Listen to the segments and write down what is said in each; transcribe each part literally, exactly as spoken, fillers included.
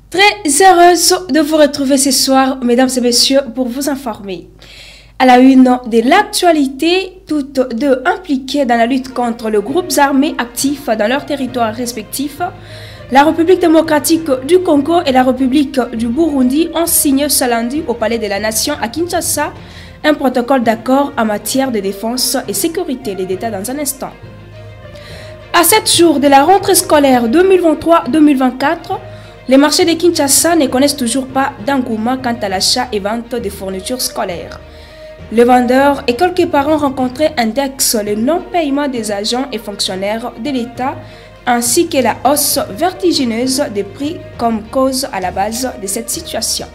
Très heureuse de vous retrouver ce soir, mesdames et messieurs, pour vous informer. À la une de l'actualité, toutes deux impliquées dans la lutte contre les groupes armés actifs dans leurs territoires respectifs, la République démocratique du Congo et la République du Burundi ont signé ce lundi au Palais de la Nation à Kinshasa un protocole d'accord en matière de défense et sécurité. Les détails dans un instant. À sept jours de la rentrée scolaire deux mille vingt-trois deux mille vingt-quatre, les marchés de Kinshasa ne connaissent toujours pas d'engouement quant à l'achat et vente des fournitures scolaires. Les vendeurs et quelques parents rencontrés indexent le non-paiement des agents et fonctionnaires de l'État ainsi que la hausse vertigineuse des prix comme cause à la base de cette situation.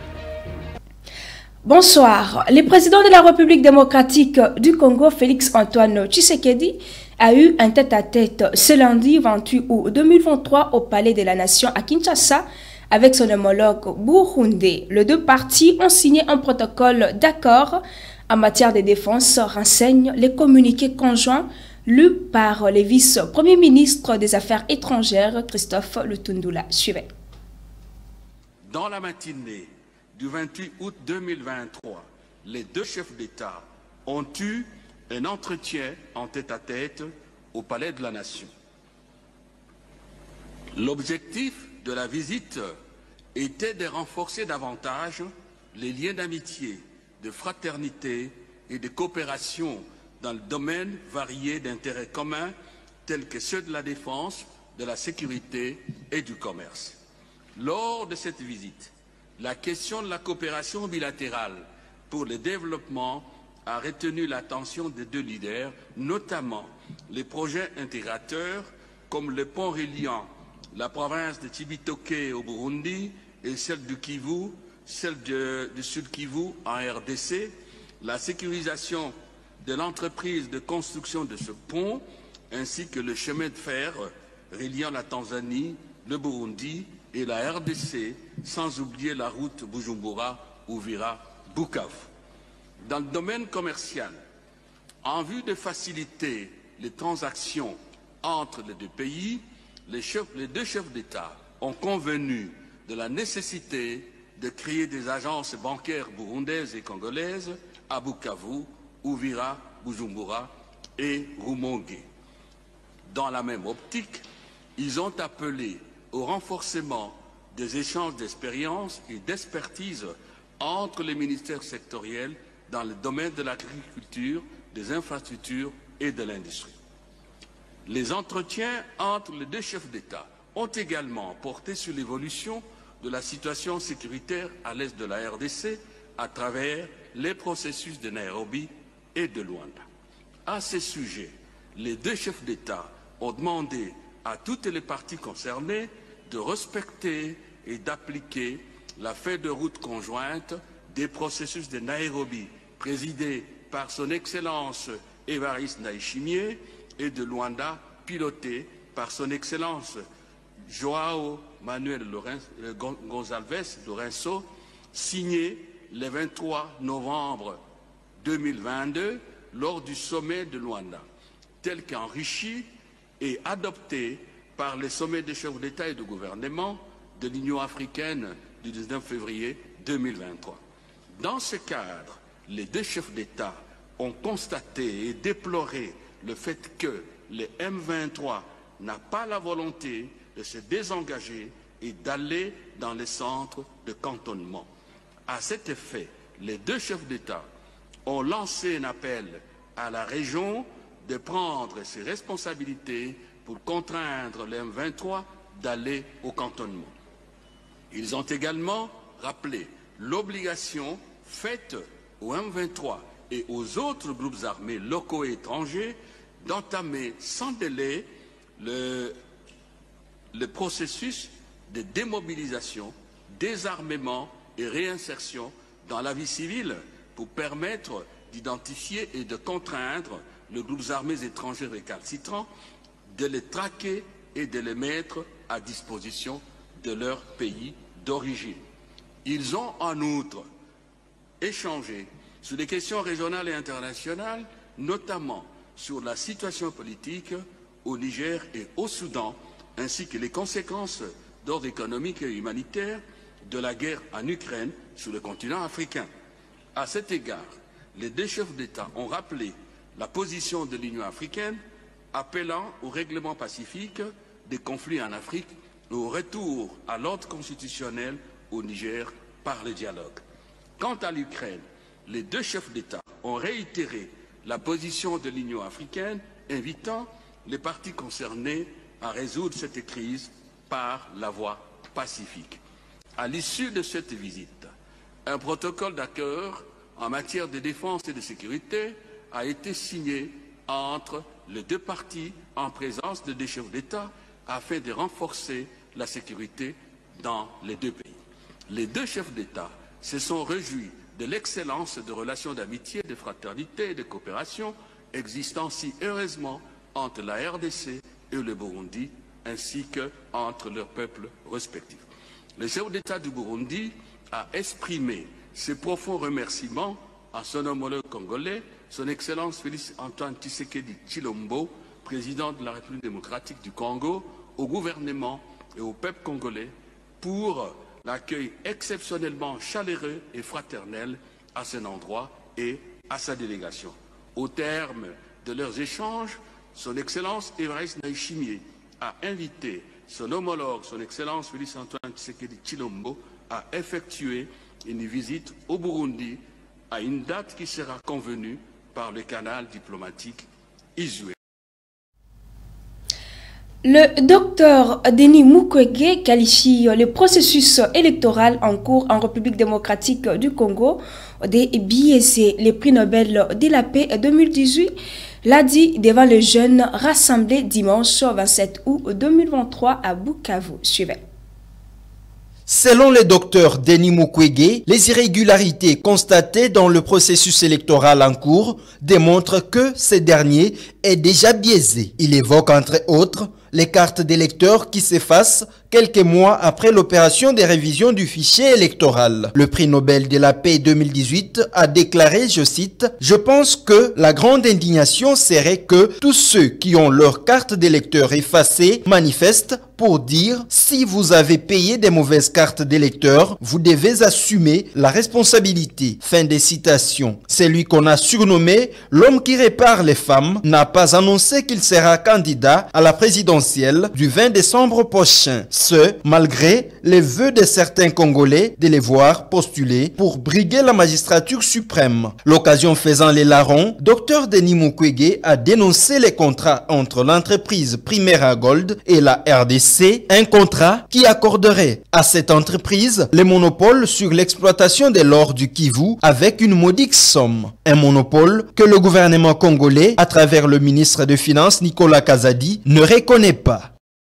Bonsoir. Le président de la République démocratique du Congo, Félix Antoine Tshisekedi, a eu un tête-à-tête ce lundi vingt-huit août deux mille vingt-trois au Palais de la Nation à Kinshasa avec son homologue burundais. Les deux parties ont signé un protocole d'accord en matière de défense, renseignent les communiqués conjoints lus par le vice-premier ministre des Affaires étrangères, Christophe Lutundula. Suivez. Dans la matinée du vingt-huit août deux mille vingt-trois, les deux chefs d'État ont eu un entretien en tête-à-tête au Palais de la Nation. L'objectif de la visite était de renforcer davantage les liens d'amitié, de fraternité et de coopération dans le domaine varié d'intérêts communs tels que ceux de la défense, de la sécurité et du commerce. Lors de cette visite, la question de la coopération bilatérale pour le développement a retenu l'attention des deux leaders, notamment les projets intégrateurs comme le pont reliant la province de Cibitoke au Burundi et celle du Kivu, celle de, du Sud Kivu en R D C, la sécurisation de l'entreprise de construction de ce pont, ainsi que le chemin de fer reliant la Tanzanie, le Burundi et la R D C, sans oublier la route Bujumbura-Uvira-Bukavu. Dans le domaine commercial, en vue de faciliter les transactions entre les deux pays, les, chefs, les deux chefs d'État ont convenu de la nécessité de créer des agences bancaires burundaises et congolaises à Bukavu, Uvira, Bujumbura et Rumongue. Dans la même optique, ils ont appelé au renforcement des échanges d'expériences et d'expertise entre les ministères sectoriels dans le domaine de l'agriculture, des infrastructures et de l'industrie. Les entretiens entre les deux chefs d'État ont également porté sur l'évolution de la situation sécuritaire à l'est de la R D C à travers les processus de Nairobi et de Luanda. À ce sujet, les deux chefs d'État ont demandé à toutes les parties concernées de respecter et d'appliquer la feuille de route conjointe des processus de Nairobi, présidé par son Excellence Évariste Ndayishimiye, et de Luanda, piloté par son Excellence João Manuel Gonçalves Lourenço, signé le vingt-trois novembre deux mille vingt-deux lors du sommet de Luanda, tel qu'enrichi et adopté par les sommets des chefs d'État et de gouvernement de l'Union africaine du dix-neuf février deux mille vingt-trois. Dans ce cadre, les deux chefs d'État ont constaté et déploré le fait que le M vingt-trois n'a pas la volonté de se désengager et d'aller dans les centres de cantonnement. À cet effet, les deux chefs d'État ont lancé un appel à la région de prendre ses responsabilités pour contraindre le M vingt-trois d'aller au cantonnement. Ils ont également rappelé l'obligation faite au M vingt-trois et aux autres groupes armés locaux et étrangers d'entamer sans délai le, le processus de démobilisation, désarmement et réinsertion dans la vie civile pour permettre d'identifier et de contraindre les groupes armés étrangers récalcitrants, de les traquer et de les mettre à disposition de leur pays d'origine. Ils ont en outre échangé sur les questions régionales et internationales, notamment sur la situation politique au Niger et au Soudan, ainsi que les conséquences d'ordre économique et humanitaire de la guerre en Ukraine sur le continent africain. À cet égard, les deux chefs d'État ont rappelé la position de l'Union africaine appelant au règlement pacifique des conflits en Afrique et au retour à l'ordre constitutionnel au Niger par le dialogue. Quant à l'Ukraine, les deux chefs d'État ont réitéré la position de l'Union africaine, invitant les parties concernées à résoudre cette crise par la voie pacifique. À l'issue de cette visite, un protocole d'accord en matière de défense et de sécurité a été signé entre les deux parties en présence de deux chefs d'État afin de renforcer la sécurité dans les deux pays. Les deux chefs d'État se sont réjouis de l'excellence de relations d'amitié, de fraternité et de coopération existant si heureusement entre la R D C et le Burundi, ainsi qu'entre leurs peuples respectifs. Le chef d'État du Burundi a exprimé ses profonds remerciements à son homologue congolais, son Excellence Félix Antoine Tshisekedi Tshilombo, président de la République démocratique du Congo, au gouvernement et au peuple congolais pour l'accueil exceptionnellement chaleureux et fraternel à son endroit et à sa délégation. Au terme de leurs échanges, son Excellence Évariste Ndayishimiye a invité son homologue, son Excellence Félix Antoine Tshisekedi Tshilombo, à effectuer une visite au Burundi à une date qui sera convenue par le canal diplomatique usuel. Le docteur Denis Mukwege qualifie le processus électoral en cours en République démocratique du Congo de biaisé. Le prix Nobel de la paix deux mille dix-huit l'a dit devant les jeunes rassemblés dimanche vingt-sept août deux mille vingt-trois à Bukavu. Suivez. Selon le docteur Denis Mukwege, les irrégularités constatées dans le processus électoral en cours démontrent que ce dernier est déjà biaisé. Il évoque entre autres les cartes d'électeurs qui s'effacent quelques mois après l'opération de révision du fichier électoral. Le prix Nobel de la paix deux mille dix-huit a déclaré, je cite, « Je pense que la grande indignation serait que tous ceux qui ont leur carte d'électeur effacée manifestent pour dire si vous avez payé des mauvaises cartes d'électeurs, vous devez assumer la responsabilité. » Fin des citations. Celui qu'on a surnommé l'homme qui répare les femmes n'a pas annoncé qu'il sera candidat à la présidentielle du vingt décembre prochain. Ce, malgré les vœux de certains Congolais de les voir postuler pour briguer la magistrature suprême. L'occasion faisant les larrons, docteur Denis Mukwege a dénoncé les contrats entre l'entreprise Primera Gold et la R D C, un contrat qui accorderait à cette entreprise le monopole sur l'exploitation de l'or du Kivu avec une modique somme. Un monopole que le gouvernement congolais, à travers le ministre des Finances Nicolas Kazadi, ne reconnaît pas.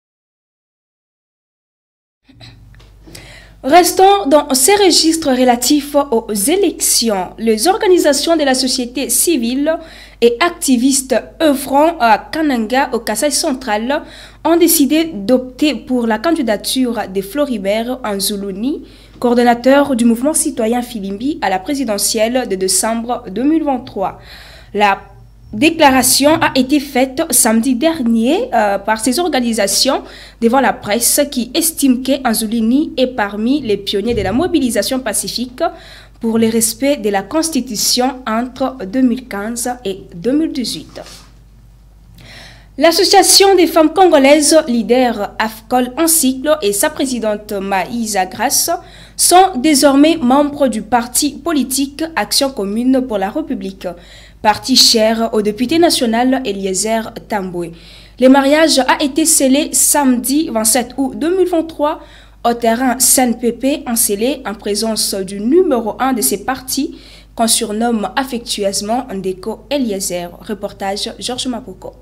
Restons dans ces registres relatifs aux élections. Les organisations de la société civile et activistes œuvrant à Kananga, au Kasaï central, ont décidé d'opter pour la candidature de Floribert Anzuluni, coordonnateur du mouvement citoyen Filimbi à la présidentielle de décembre deux mille vingt-trois. La déclaration a été faite samedi dernier euh, par ces organisations devant la presse qui estime qu'Anzuluni est parmi les pionniers de la mobilisation pacifique pour le respect de la Constitution entre deux mille quinze et deux mille dix-huit. L'association des femmes congolaises leader AFCOL en cycle et sa présidente Maïsa Grasse sont désormais membres du parti politique Action commune pour la République, parti cher au député national Eliezer Tambwe. Le mariage a été scellé samedi vingt-sept août deux mille vingt-trois au terrain Saint Pépé en scellé en présence du numéro un de ces partis qu'on surnomme affectueusement Ndeko Eliezer. Reportage Georges Mapoko.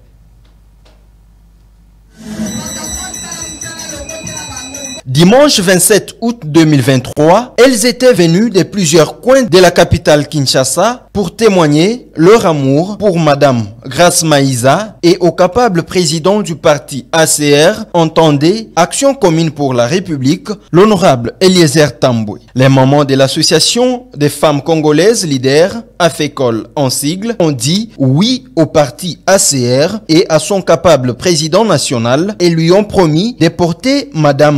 Dimanche vingt-sept août deux mille vingt-trois, elles étaient venues de plusieurs coins de la capitale Kinshasa pour témoigner leur amour pour Madame Grace Maïsa et au capable président du parti A C R, entendez Action commune pour la République, l'honorable Eliezer Tambwe. Les mamans de l'association des femmes congolaises leaders, AFECOL en sigle, ont dit oui au parti A C R et à son capable président national et lui ont promis de porter Madame Maïsa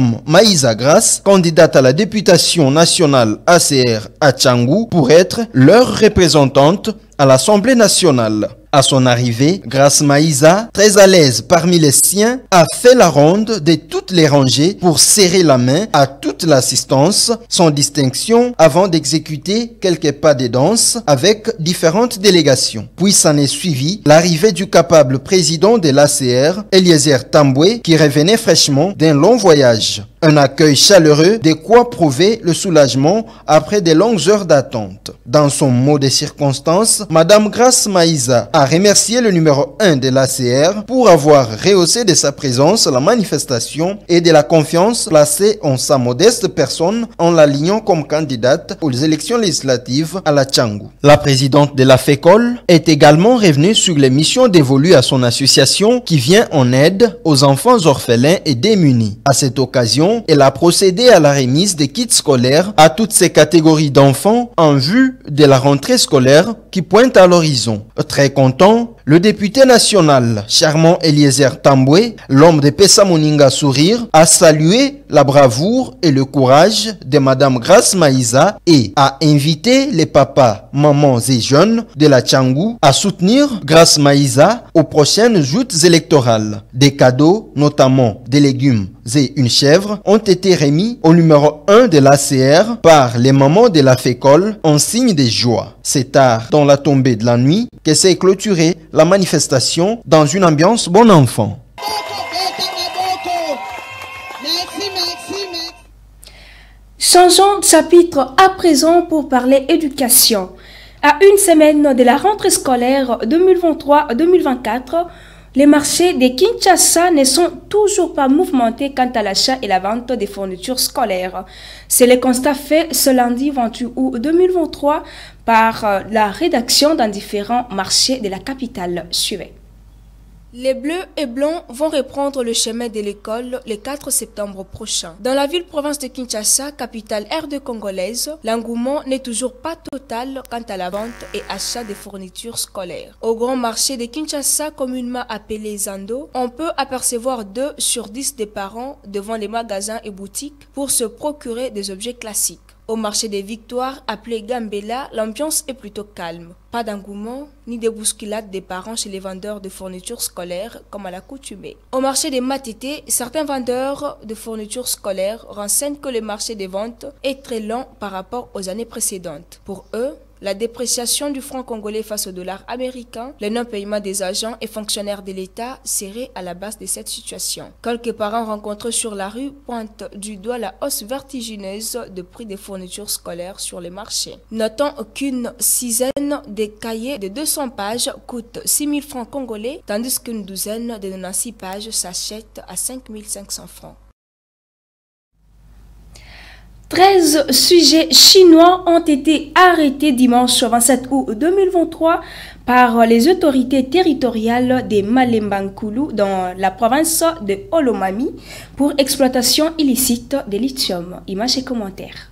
Maïsa Grace, candidate à la députation nationale A C R à Tchangou, pour être leur représentante à l'Assemblée nationale. À son arrivée, Grace Maïsa, très à l'aise parmi les siens, a fait la ronde de toutes les rangées pour serrer la main à toute l'assistance, sans distinction, avant d'exécuter quelques pas de danse avec différentes délégations. Puis s'en est suivi l'arrivée du capable président de l'A C R, Eliezer Tambwe, qui revenait fraîchement d'un long voyage. Un accueil chaleureux, de quoi prouver le soulagement après de longues heures d'attente. Dans son mot de circonstance, Madame Grace Maïsa a remercié le numéro un de l'A C R pour avoir rehaussé de sa présence la manifestation et de la confiance placée en sa modeste personne en l'alignant comme candidate aux élections législatives à la Tchangou. La présidente de la FECOL est également revenue sur les missions dévolues à son association qui vient en aide aux enfants orphelins et démunis. À cette occasion, elle a procédé à la remise des kits scolaires à toutes ces catégories d'enfants en vue de la rentrée scolaire qui pointe à l'horizon. Très content, le député national charmant Eliezer Tambwe, l'homme de Pessa Moninga Sourire, a salué la bravoure et le courage de Madame Grace Maïsa et a invité les papas, mamans et jeunes de la Tchangou à soutenir Grace Maïsa aux prochaines joutes électorales. Des cadeaux, notamment des légumes et une chèvre, ont été remis au numéro un de l'A C R par les mamans de la FECOL en signe de joie. C'est tard dans la tombée de la nuit que s'est clôturée la manifestation dans une ambiance bon enfant. Changeons de chapitre à présent pour parler éducation. À une semaine de la rentrée scolaire deux mille vingt-trois deux mille vingt-quatre, les marchés de Kinshasa ne sont toujours pas mouvementés quant à l'achat et la vente des fournitures scolaires. C'est le constat fait ce lundi vingt-huit août deux mille vingt-trois par la rédaction dans différents marchés de la capitale. Suivez. Les bleus et blancs vont reprendre le chemin de l'école le quatre septembre prochain. Dans la ville-province de Kinshasa, capitale R deux congolaise, l'engouement n'est toujours pas total quant à la vente et achat des fournitures scolaires. Au grand marché de Kinshasa, communément appelé Zando, on peut apercevoir deux sur dix des parents devant les magasins et boutiques pour se procurer des objets classiques. Au marché des Victoires, appelé Gambela, l'ambiance est plutôt calme. Pas d'engouement, ni de bousculade des parents chez les vendeurs de fournitures scolaires, comme à l'accoutumée. Au marché des Matete, certains vendeurs de fournitures scolaires renseignent que le marché des ventes est très lent par rapport aux années précédentes. Pour eux, la dépréciation du franc congolais face au dollar américain, le non-paiement des agents et fonctionnaires de l'État serait à la base de cette situation. Quelques parents rencontrés sur la rue pointent du doigt la hausse vertigineuse de prix des fournitures scolaires sur les marchés. Notons qu'une sizaine de cahiers de deux cents pages coûte six mille francs congolais, tandis qu'une douzaine de quatre-vingt-six pages s'achète à cinq mille cinq cents francs. treize sujets chinois ont été arrêtés dimanche vingt-sept août deux mille vingt-trois par les autorités territoriales de Malemba-Nkulu dans la province de Olomami pour exploitation illicite de lithium. Images et commentaires.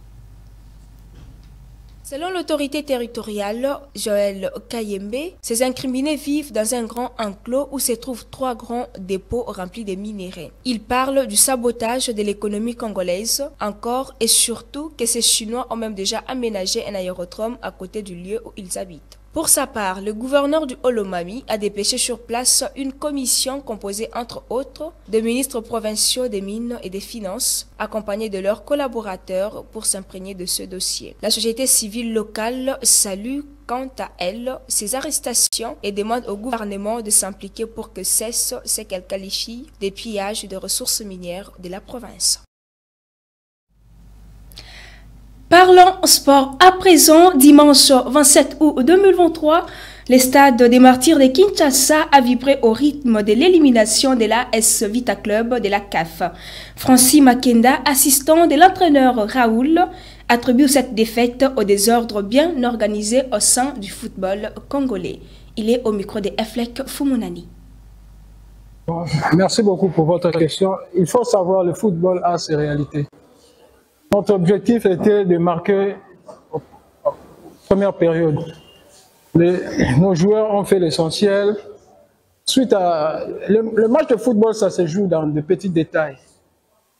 Selon l'autorité territoriale, Joël Kayembe, ces incriminés vivent dans un grand enclos où se trouvent trois grands dépôts remplis de minéraux. Ils parlent du sabotage de l'économie congolaise, encore et surtout que ces Chinois ont même déjà aménagé un aérodrome à côté du lieu où ils habitent. Pour sa part, le gouverneur du Olomami a dépêché sur place une commission composée entre autres des ministres provinciaux des Mines et des Finances, accompagnés de leurs collaborateurs pour s'imprégner de ce dossier. La société civile locale salue quant à elle ces arrestations et demande au gouvernement de s'impliquer pour que cesse ce qu'elle qualifie des pillages de ressources minières de la province. Parlons sport à présent. Dimanche vingt-sept août deux mille vingt-trois, le stade des Martyrs de Kinshasa a vibré au rythme de l'élimination de l'A S Vita Club de la C A F. Francis Makenda, assistant de l'entraîneur Raoul, attribue cette défaite au désordre bien organisé au sein du football congolais. Il est au micro de Eflek Fumunani. Merci beaucoup pour votre question. Il faut savoir, le football a ses réalités. Notre objectif était de marquer la première période. Les, nos joueurs ont fait l'essentiel. Suite à le, le match de football, ça se joue dans de petits détails.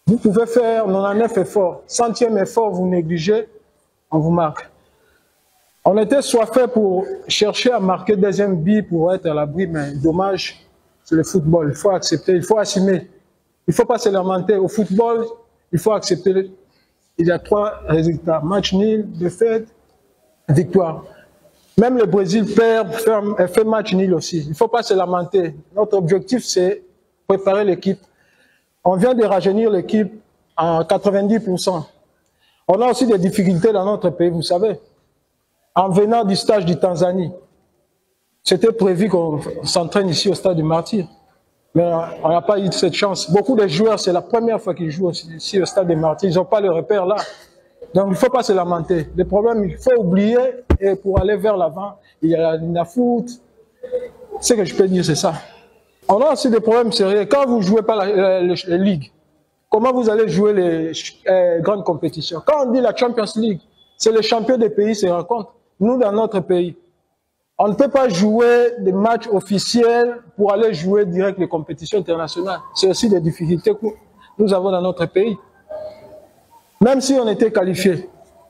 Vous pouvez faire quatre-vingt-dix-neuf efforts. Centième effort, vous négligez, on vous marque. On était soifés pour chercher à marquer deuxième but pour être à l'abri, mais dommage, c'est le football. Il faut accepter, il faut assumer. Il ne faut pas se lamenter. Au football, il faut accepter. Il y a trois résultats. Match nul, défaite, victoire. Même le Brésil perd, fait, fait match nul aussi. Il ne faut pas se lamenter. Notre objectif, c'est préparer l'équipe. On vient de rajeunir l'équipe en quatre-vingt-dix pour cent. On a aussi des difficultés dans notre pays, vous savez. En venant du stage du Tanzanie, c'était prévu qu'on s'entraîne ici au stade du Martyr. Mais on n'a pas eu cette chance. Beaucoup de joueurs, c'est la première fois qu'ils jouent ici au stade des Martyrs. Ils n'ont pas le repère là. Donc il ne faut pas se lamenter. Les problèmes, il faut oublier. Et pour aller vers l'avant, il y a la foot. Ce que je peux dire, c'est ça. On a aussi des problèmes sérieux. Quand vous ne jouez pas la, la, la Ligue, comment vous allez jouer les euh, grandes compétitions? Quand on dit la Champions League, c'est les champions des pays se rencontrent. Nous, dans notre pays, on ne peut pas jouer des matchs officiels pour aller jouer direct les compétitions internationales. C'est aussi des difficultés que nous avons dans notre pays. Même si on était qualifié,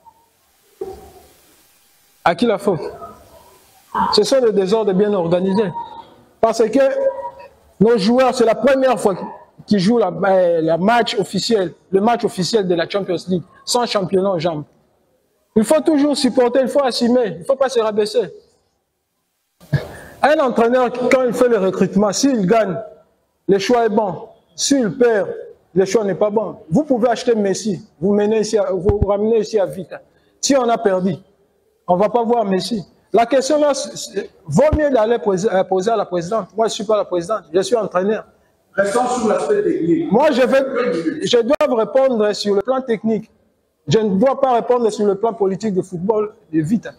à qui la faute? Ce sont des désordres bien organisés. Parce que nos joueurs, c'est la première fois qu'ils jouent la, la match officiel, le match officiel de la Champions League, sans championnat aux jambes. Il faut toujours supporter, il faut assumer, il ne faut pas se rabaisser. Un entraîneur, quand il fait le recrutement, s'il gagne, le choix est bon. S'il perd, le choix n'est pas bon. Vous pouvez acheter Messi, vous, menez ici à, vous ramenez ici à Vita. Si on a perdu, on ne va pas voir Messi. La question là, vaut mieux d'aller poser à la présidente. Moi, je ne suis pas la présidente, je suis entraîneur. Restons sur l'aspect technique. Moi, je, vais, je dois répondre sur le plan technique. Je ne dois pas répondre sur le plan politique de football de Vita.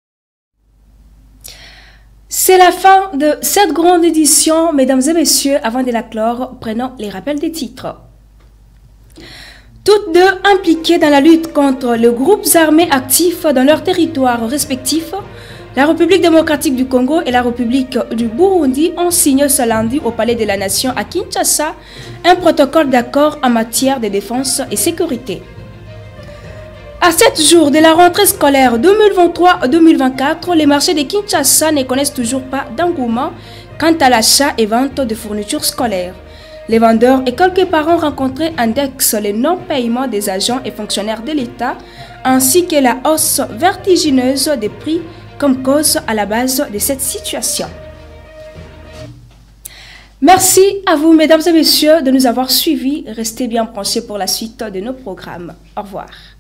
C'est la fin de cette grande édition, mesdames et messieurs. Avant de la clore, prenons les rappels des titres. Toutes deux impliquées dans la lutte contre les groupes armés actifs dans leurs territoires respectifs, la République démocratique du Congo et la République du Burundi ont signé ce lundi au Palais de la Nation à Kinshasa un protocole d'accord en matière de défense et sécurité. À sept jours de la rentrée scolaire deux mille vingt-trois deux mille vingt-quatre, les marchés de Kinshasa ne connaissent toujours pas d'engouement quant à l'achat et vente de fournitures scolaires. Les vendeurs et quelques parents rencontrés indexent le non-paiement des agents et fonctionnaires de l'État ainsi que la hausse vertigineuse des prix comme cause à la base de cette situation. Merci à vous, mesdames et messieurs, de nous avoir suivis. Restez bien branchés pour la suite de nos programmes. Au revoir.